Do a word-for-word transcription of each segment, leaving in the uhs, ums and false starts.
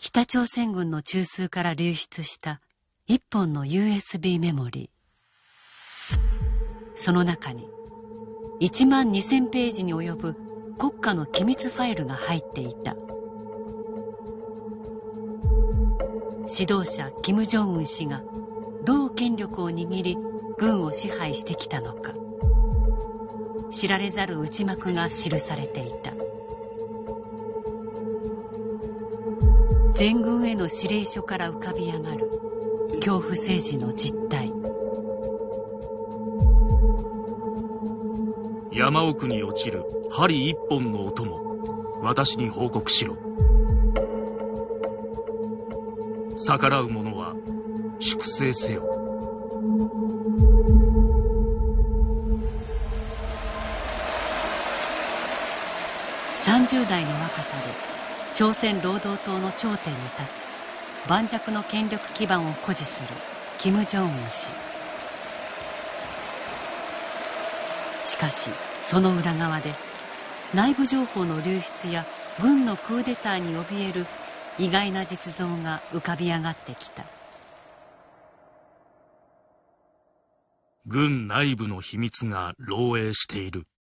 北朝鮮軍の中枢から流出した一本の ユーエスビー メモリー。その中にいちまんにせんページに及ぶ国家の機密ファイルが入っていた。指導者金正恩氏がどう権力を握り軍を支配してきたのか、知られざる内幕が記されていた。全軍への指令書から浮かび上がる恐怖政治の実態。 山奥に落ちる針一本の音も私に報告しろ。逆らう者は粛清せよ。 さんじゅう代の若さで朝鮮労働党の頂点に立ち、盤石の権力基盤を誇示する金正恩氏。しかしその裏側で内部情報の流出や軍のクーデターに怯える意外な実像が浮かび上がってきた。 軍内部の秘密が漏洩している。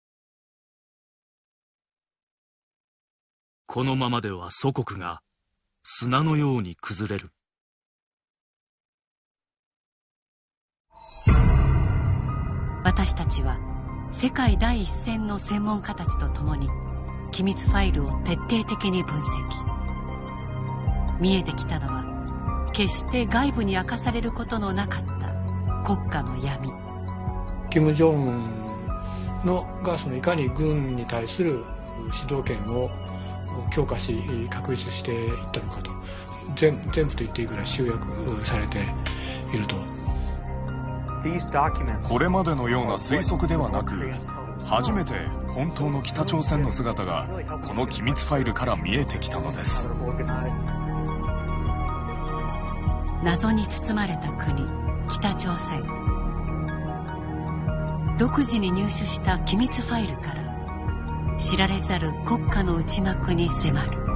このままでは祖国が砂のように崩れる。 私たちは世界第一線の専門家たちと共に機密ファイルを徹底的に分析。見えてきたのは決して外部に明かされることのなかった国家の闇。 金正恩のがそのいかに軍に対する指導権を強化し確立していったのかと、全, 全部と言っていいぐらい集約されていると。 これまでのような推測ではなく、初めて本当の北朝鮮の姿がこの機密ファイルから見えてきたのです。 謎に包まれた国北朝鮮。独自に入手した機密ファイルから知られざる国家の内幕に迫る。